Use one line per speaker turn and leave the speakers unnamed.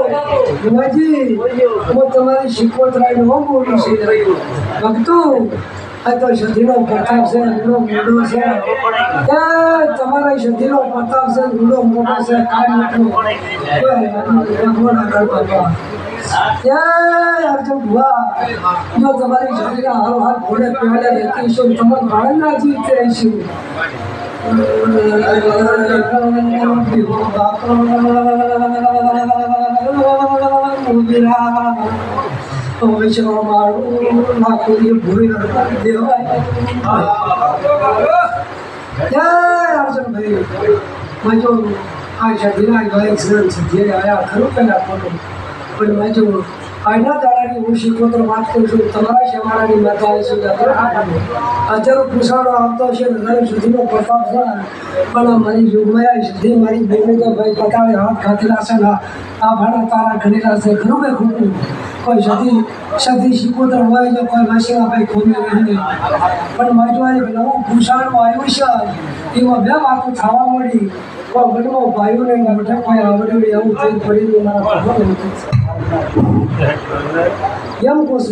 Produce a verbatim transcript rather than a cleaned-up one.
ભુવાજી હું તમારી શિકોતરાઈ નો બોલું છું ભક્તો આ તો સધીનો પ્રતાપ છે રૂડો મોડો છે ત્યાં તમારા સધીનો પ્રતાપ છે રૂડો મોડો છે કાઢ ત્યાં અર્જુન ભુવા જો તમારી સધીના હારો હાથ ઘોડે પહેલે રહેતીશું તમારા બાળકના જીત રહીશું વૈષ્ણવ મારું નાખું એ ભૂરી દેવાય અર્જુનભાઈ મજો આ સધીના ગાયક સધીએ આવ્યા ખરું પેલા ફોટો પણ મજો આજના દાડાની હું શીખોતર વાત કરું છું તમારા શેવાડાની માતા આવીશું હજારો પૂછાડો આવતો છે હજારો સુધીનો પ્રતાપ છે પણ મારી યુગમાં સુધી મારી બેને તો ભાઈ પટાવે હાથ ખાતેલા છે ને આ ભાડા તારા ઘડેલા છે ખરું ભાઈ ખોટું કોઈ સદી સદી શીખોતર હોય તો કોઈ વાસીના ભાઈ ખોમી નહીં પણ મારી એક નવું ભૂષાણું આવ્યું છે એમાં બે વાતો થવા મળી કોઈ બનવો ભાઈઓને મોટા કોઈ આવડ્યું એવું થઈ પડી મારા એમ કહું